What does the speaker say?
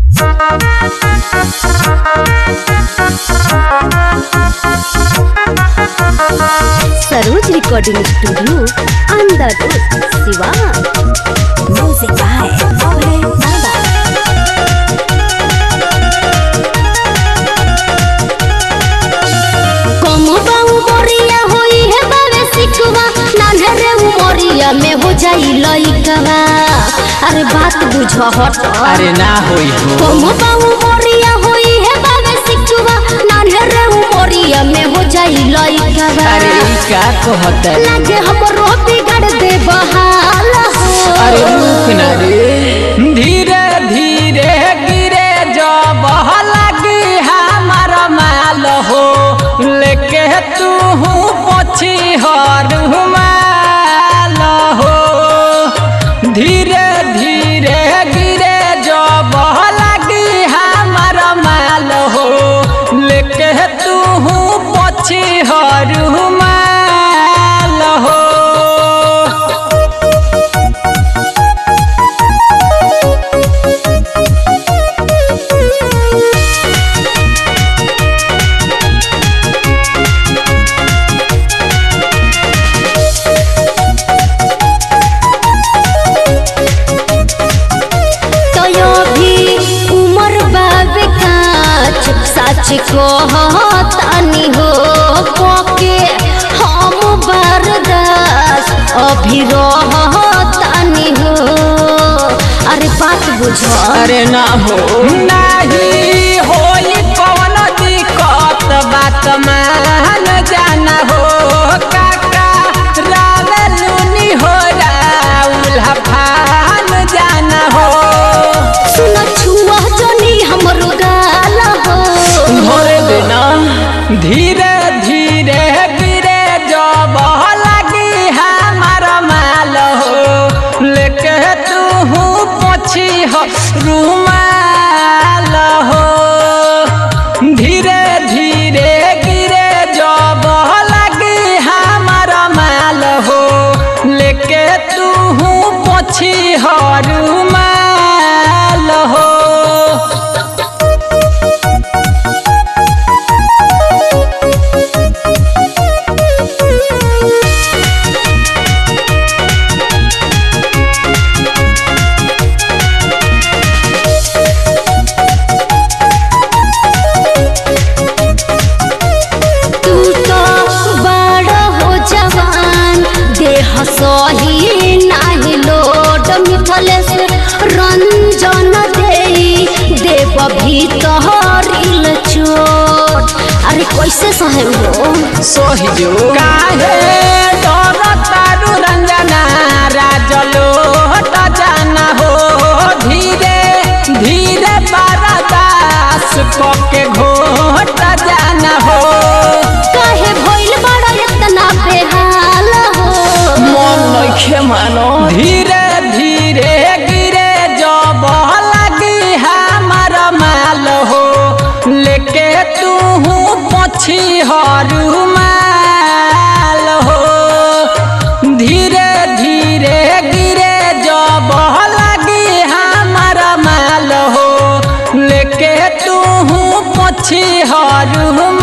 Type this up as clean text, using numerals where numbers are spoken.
Saroj recording studio अंदर Shiva music by अभय बाबा। कमबा उमरिया होई है बावे सिकवा नान्हे उमरिया में हो जाई लइकवा। अरे बात बुझ हट। अरे ना होई हो। कमबा उमरिया होई है बावे सिकवा नान्हे उमरिया में हो जाई लइकवा। अरे का कहत लागे हमरो बिगड़ दे बहाल हो। अरे रुक ना रे। धीरे धीरे गिरे जब लगी हमार माल हो लेके तू पोछी हर माल हो। धीरे धीरे गिरे जब लगी हमार माल हो लेके तू पोछी हर माल हो। सच कहतानी हो पके हम बर्दाश्त अभी रहतानी हो। अरे बात बुझ। अरे ना हो नहीं होई कौन दिक्कत बात मान जाना हो। काका रावलुनी हो राउल फान जाना हो। सुन छुआ जनी हमरो गाल हो। भोरे बिना धीरे धीरे गिरे जब लगी हमार माल हो लेके तू पोछी हो रुमाल हो। धीरे धीरे गिरे जब लगी हमार माल हो लेके तू पोछी हो रुमाल हो। सही नाही लोड मिथलेश रंजन देव भीतरिल चोट। अरे कैसे सहे हो सही जो काहे डर तारू रंजना राजलो हट जाना हो। धीरे धीरे बर्दाश्त करके घोट जाना हो। काहे भइल बड़ा इतना बेहाल हो। मन नइखे मानो। धीरे धीरे गिरे जब लगी हमार माल हो लेके तू पोछी हर माल हो। धीरे धीरे गिरे जब लगी हमार माल हो लेके तू पोछी हर